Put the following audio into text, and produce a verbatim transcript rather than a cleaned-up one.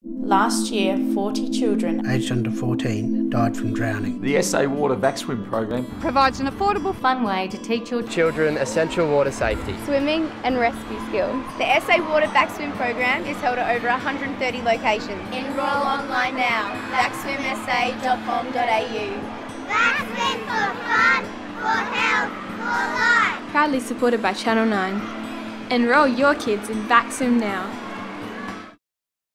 Last year, forty children aged under fourteen died from drowning. The S A Water Vacswim program provides an affordable, fun way to teach your children essential water safety, swimming and rescue skills. The S A Water Vacswim program is held at over one hundred thirty locations. Enrol online now. vacswim s a dot com dot a u. Vacswim for fun, for health, for life. Proudly supported by Channel nine. Enrol your kids in Vacswim now.